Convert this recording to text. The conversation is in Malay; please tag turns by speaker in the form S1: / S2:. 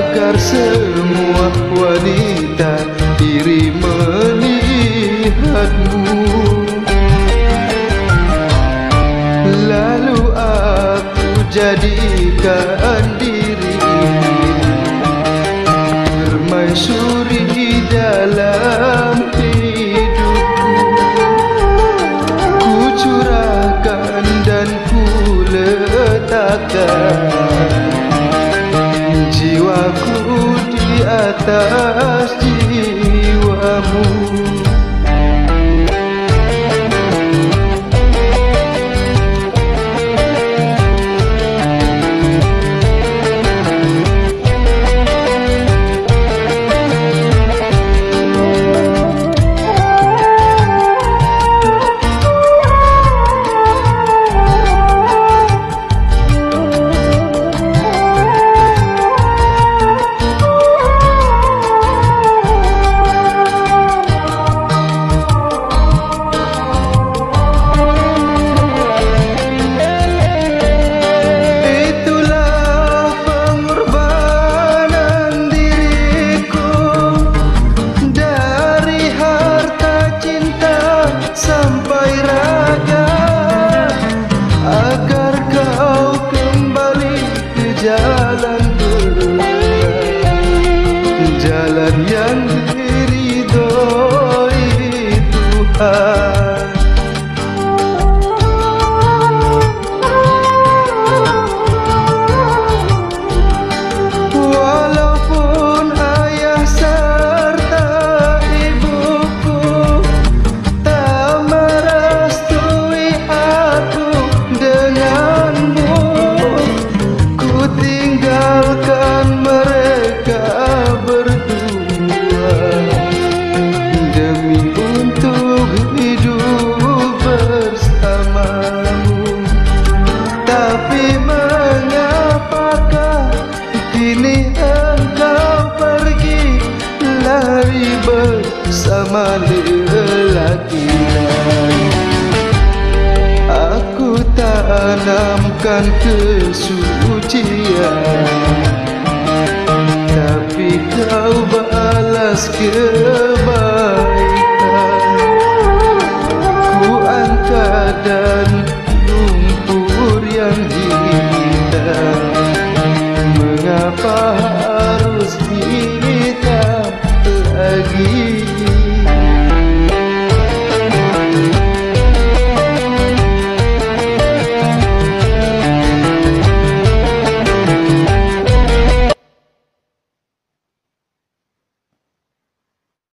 S1: agar semua wanita iri melihatmu. Lalu aku jadikan diri permaisuri dalam hidupku. Ku curahkan dan ku letakkan jiwaku di atas jiwamu. Jalan yang diridhoi Tuhan. Walaupun ayah serta ibuku tak merestui aku denganmu, ku tinggalkan mereka berdua demi untuk hidup bersamamu. Tapi mengapakah kini engkau pergi lari bersama lelaki lain? Aku tanamkan kesucian, tapi kau balas kebaikan. Ku angkat dan